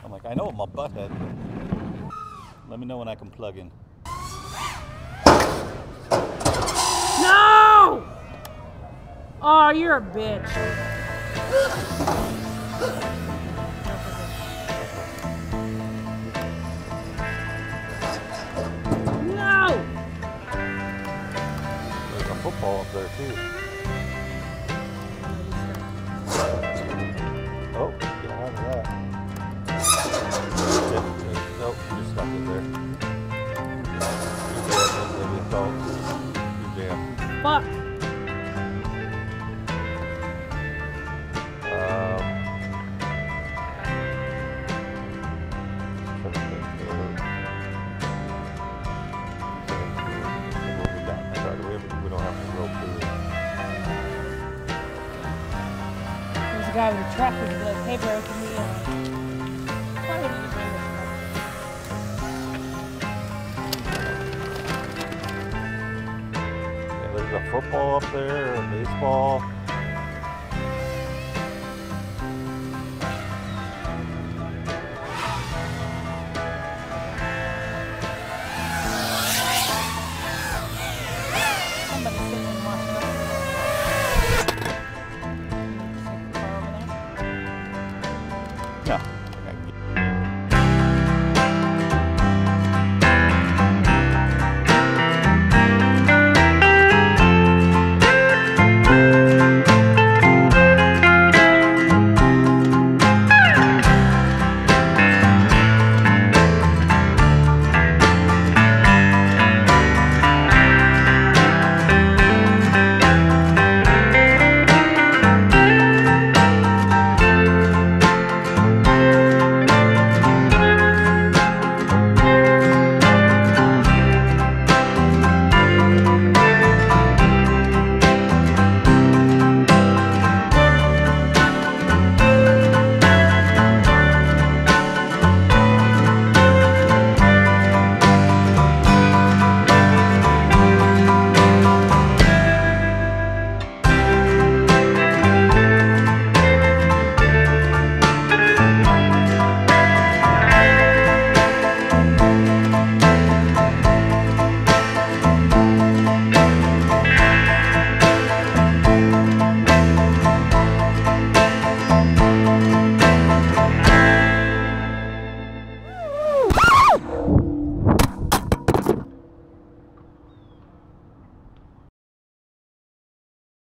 I'm like, I know my butt head. Let me know when I can plug in. No! Oh, you're a bitch. No! There's a football up there too. Oh, get out of that. Nope, you're stuck in there. You're jammed. Fuck. We don't have to rope through it. There's a guy with a tractor who's like, hey bro, can we why would you bring Yeah, there's a football up there, a baseball.